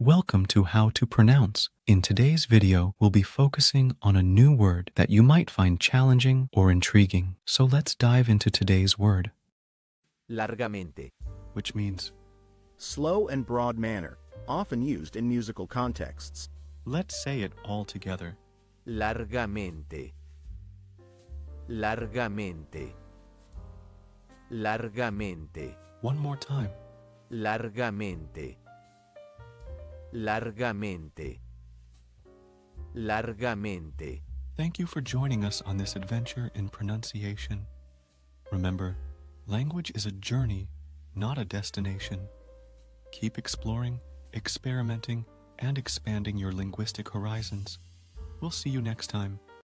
Welcome to How to Pronounce. In today's video, we'll be focusing on a new word that you might find challenging or intriguing. So let's dive into today's word, largamente, which means slow and broad manner, often used in musical contexts. let's say it all together. largamente, largamente, largamente, One more time. largamente, largamente, largamente. Thank you for joining us on this adventure in pronunciation. Remember, language is a journey, not a destination. Keep exploring, experimenting, and expanding your linguistic horizons. We'll see you next time.